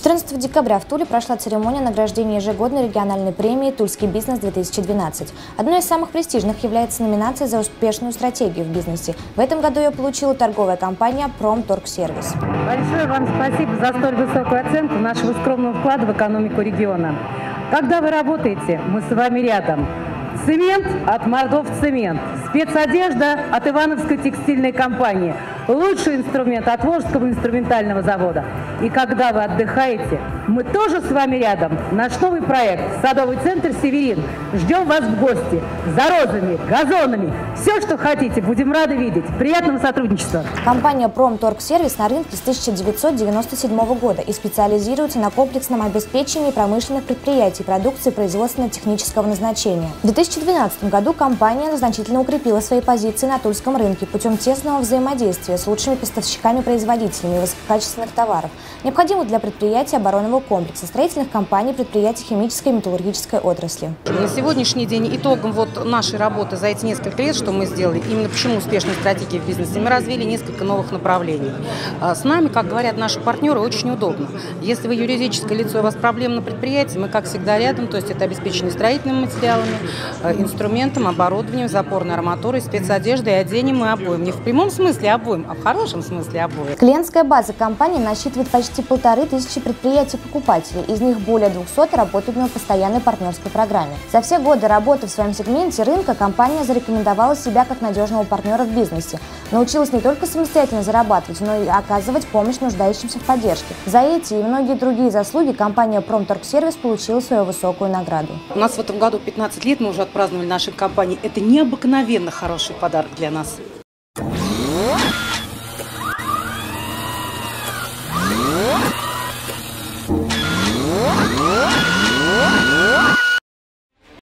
14 декабря в Туле прошла церемония награждения ежегодной региональной премии «Тульский бизнес-2012». Одной из самых престижных является номинация за успешную стратегию в бизнесе. В этом году ее получила торговая компания «Промторгсервис». Большое вам спасибо за столь высокую оценку нашего скромного вклада в экономику региона. Когда вы работаете, мы с вами рядом. Цемент от Мордов Цемент, спецодежда от Ивановской текстильной компании, лучший инструмент от Волжского инструментального завода. И когда вы отдыхаете, мы тоже с вами рядом. Наш новый проект «Садовый центр Северин». Ждем вас в гости за розами, газонами. Все, что хотите, будем рады видеть. Приятного сотрудничества. Компания «Промторгсервис» на рынке с 1997 года и специализируется на комплексном обеспечении промышленных предприятий продукции производственно-технического назначения. В 2012 году компания значительно укрепила свои позиции на тульском рынке путем тесного взаимодействия с лучшими поставщиками-производителями высококачественных товаров, необходимых для предприятий оборонного комплекса, строительных компаний, предприятий химической и металлургической отрасли. На сегодняшний день итогом нашей работы за эти несколько лет, что мы сделали, именно почему успешная стратегия в бизнесе, мы развили несколько новых направлений. С нами, как говорят наши партнеры, очень удобно. Если вы юридическое лицо, у вас проблемы на предприятии, мы, как всегда, рядом, то есть это обеспечение строительными материалами, инструментом, оборудованием, запорной арматурой, спецодеждой, оденем и обоим. Не в прямом смысле обоим, а в хорошем смысле обоим. Клиентская база компании насчитывает почти 1500 предприятий-покупателей, из них более 200 работают на постоянной партнерской программе. За все годы работы в своем сегменте рынка компания зарекомендовала себя как надежного партнера в бизнесе, научилась не только самостоятельно зарабатывать, но и оказывать помощь нуждающимся в поддержке. За эти и многие другие заслуги компания «Промторгсервис» получила свою высокую награду. У нас в этом году 15 лет, мы уже отпраздновали нашей компании. Это необыкновенно хороший подарок для нас.